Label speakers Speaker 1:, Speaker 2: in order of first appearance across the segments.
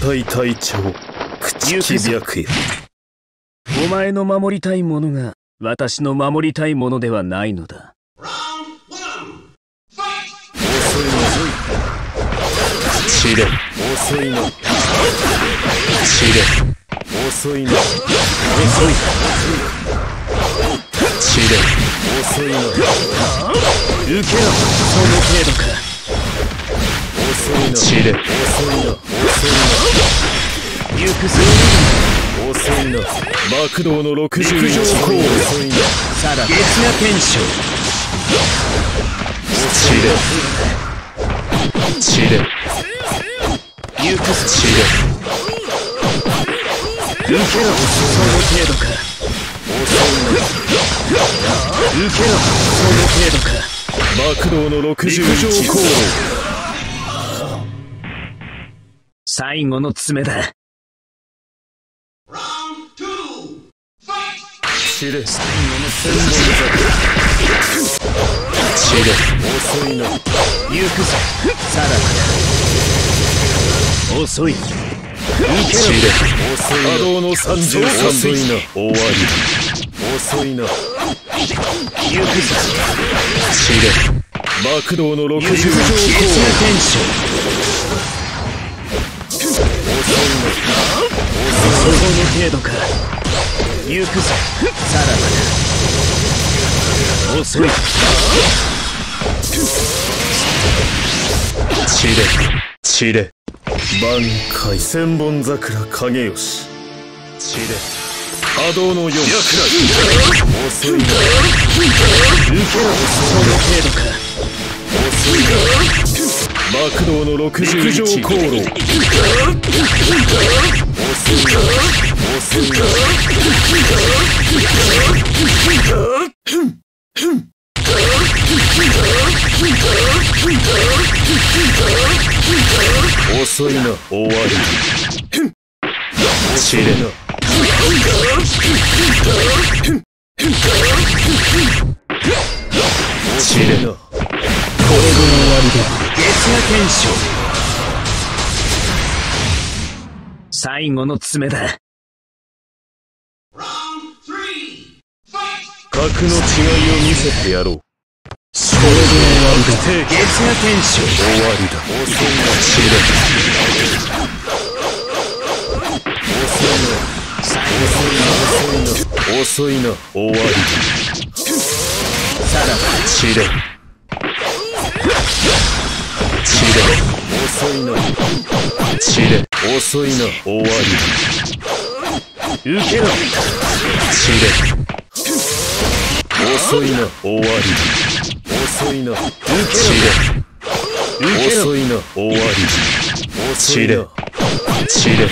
Speaker 1: 体隊長朽木白夜。
Speaker 2: お前の守りたいものが私の守りたいものではないのだ。
Speaker 1: 遅いの散れ。遅いの散れ。遅いの遅い散れ。遅いの
Speaker 2: 受けろ。その程度か。
Speaker 1: 遅いの散れ。遅いの遅いの
Speaker 2: 行くぞ。
Speaker 1: 遅いの爆動の61
Speaker 2: 陸上航路。
Speaker 1: 遅いの
Speaker 2: さら月が天章。
Speaker 1: 散れ散れ
Speaker 2: 行くぞ。
Speaker 1: 散れ
Speaker 2: 受けろ。その程度か。受けろ。その程度か。
Speaker 1: 爆動の61
Speaker 2: 陸上航路。最後の爪だ。
Speaker 1: 散れ最後の千本桜散れ遅いの
Speaker 2: 行くぞ。さらばだ。遅い。受けろ。
Speaker 1: 散れ遅いの波動の33遅いの終わり遅いの
Speaker 2: 行くぞ。
Speaker 1: 散れ爆動の61
Speaker 2: 月が天章。その程度か。行くぞ。さらばだ。遅い。
Speaker 1: 散れ散れ挽回千本桜影吉散れ波動の4遅いの
Speaker 2: 受けろ。その程度か。
Speaker 1: 遅いの爆動の61陸上航路遅いの遅いの遅いの終わり散れの散れの
Speaker 2: これで終わりだ。月が天章。最後の爪だ。
Speaker 1: 格の違いを見せてやろう。
Speaker 2: これで終わりだ。月が天章。
Speaker 1: 終わりだ。遅いの散れ遅いの終わりだ。
Speaker 2: さらば
Speaker 1: 散れ散れ遅いの散れ遅いの終わり
Speaker 2: 受けろ。
Speaker 1: 散れ遅いの終わり遅いの散れ遅いの終わり散れ散れ遅いの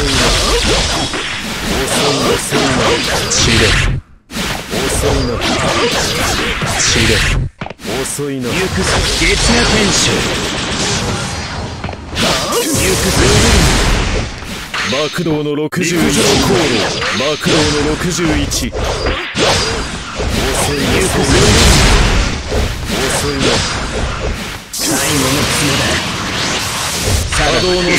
Speaker 1: 散れ遅いの散れ遅いの
Speaker 2: 行くぞ。月が天章。行くぞ。
Speaker 1: 爆動の60陸上航路爆動の61遅いの遅いの
Speaker 2: 最後の爪だ。
Speaker 1: 波動の3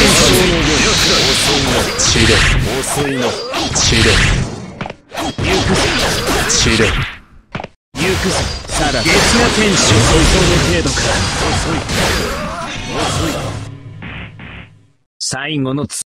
Speaker 1: 散れ遅いの散れ
Speaker 2: 行くぞ。
Speaker 1: 散れ
Speaker 2: 行くぞ。さらば月が天章。その程度か。遅い。最後の爪。